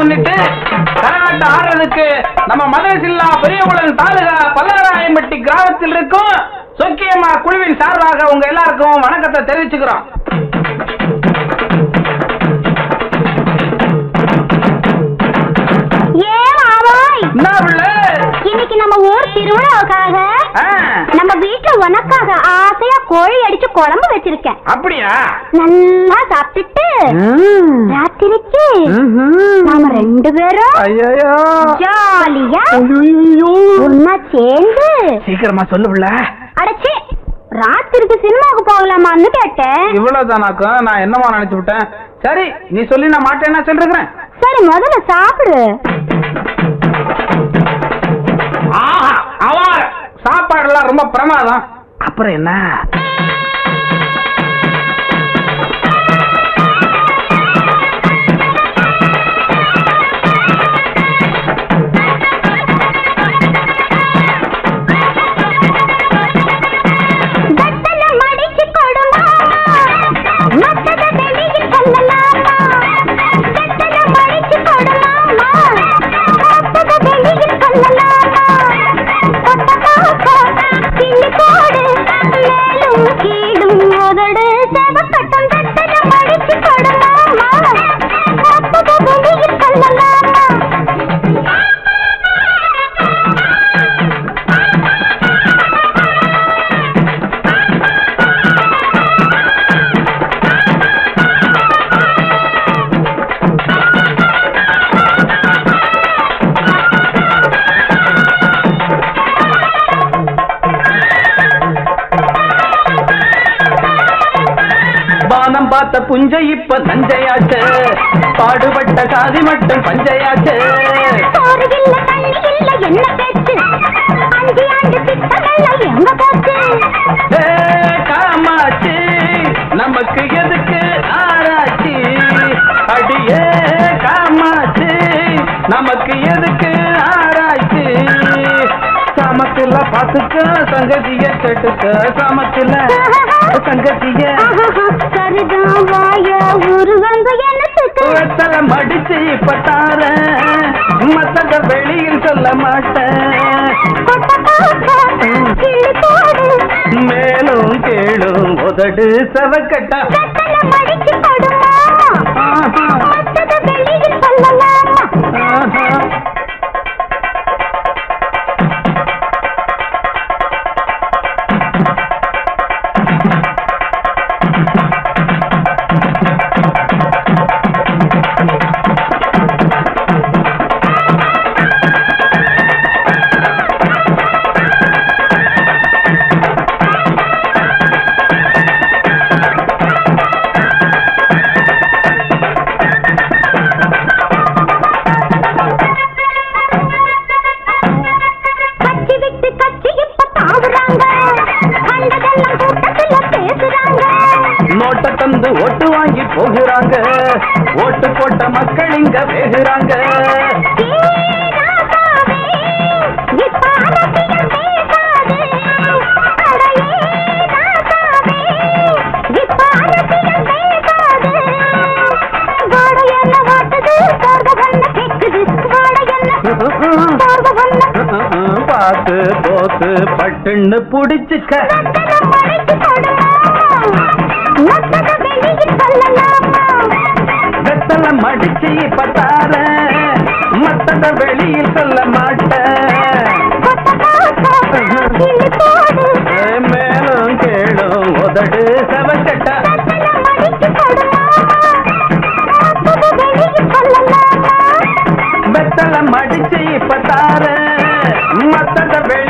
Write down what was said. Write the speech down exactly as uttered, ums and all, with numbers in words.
முன்னிட்டு கரகாட்டம் ஆடுறதுக்கு நம்ம மதுரை ஜில்லா பெரியகுளம் தாலுகா பல்லவராயம்பட்டி கிராமத்தில் இருக்கும் சொக்கியம்மா குழுவின் சார்பாக உங்க எல்லாருக்கும் வணக்கத்தை தெரிவிச்சுக்கிறோம். இன்னைக்கு நம்ம ஊர் திருவிழாவுக்காக நம்ம வீட்டுல உனக்காக ஆசையா கோழி அடிச்சு குழம்பு வச்சிருக்கேன். அப்படியா? நல்லா சாப்பிட்டுட்டு ராத்திரிக்கு நாம ரெண்டு பேரும் ஜாலியா ஒன்னா சேர்ந்து சீக்கிரமா சொல்லுல. அடச்சி, ராத்திரிக்கு சினிமாவுக்கு போகலாமான்னு கேட்டேன். இவ்வளவுதானாக்கும்? நான் என்னமா நினைச்சு விட்டேன். சரி, நீ சொல்லி நான் மாட்டேன்னா சொல்றேன். சரி, முதல்ல சாப்பிடு. சாப்பாடு எல்லாம் ரொம்ப பிரமாதம். அப்புறம் என்ன? பார்த்த புஞ்சை இப்ப தஞ்சையாச்சு, பாடுபட்ட சாதி மட்டும் பஞ்சையாச்சு. காமாச்சு நமக்கு எதுக்கு ஆராய்ச்சி? அடியே காமாச்சு நமக்கு எதுக்கு ஆராய்ச்சி? சமத்துல பாத்துக்க சங்கதிய கேட்டுக்க, சமத்துல சங்கதிய மடிச்சு இப்ப தார மத்தத வெளியில் சொல்ல மாட்டேன். மேலும் கேளும் உதடு சவக்கட்டா ஓட்டு வாங்கி போகிறாங்க, ஓட்டு போட்ட மக்கள் இங்க வேகுறாங்க. பாத்து போத்து பட்டுன்னு புடிச்சுக்க, வெத்தல மடிச்சு பத்தார மத்தத வெளியில் சொல்ல மாட்டேன். மேலும் கேளும் உதடு சவக்கட்டா வெத்தல மடிச்சு பத்தார மத்தத